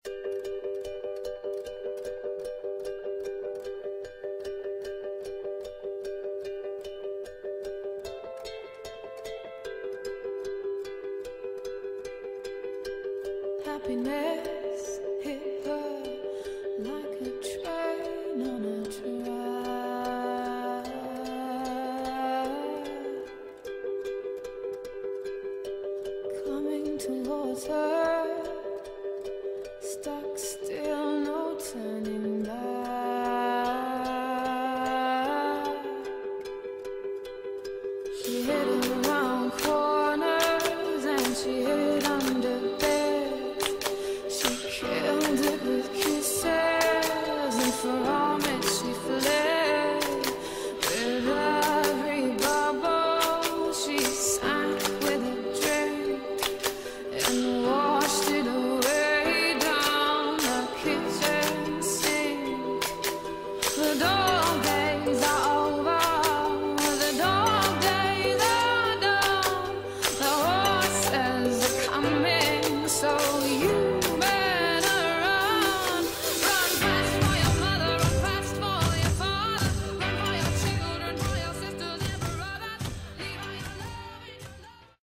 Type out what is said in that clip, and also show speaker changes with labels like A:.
A: Happiness hit her like a train on a track. Coming towards her, stuck still, no turning back. She hid around corners and she hid under beds. She killed it with kisses, and for all it she fled. With every bubble she sank with a drink and washed it away down the kitchen sink. The door